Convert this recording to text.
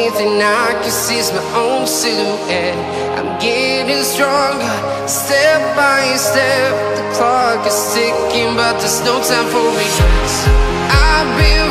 thing I can see is my own silhouette. I'm getting stronger, step by step. The clock is ticking, but there's no time for regrets. I've been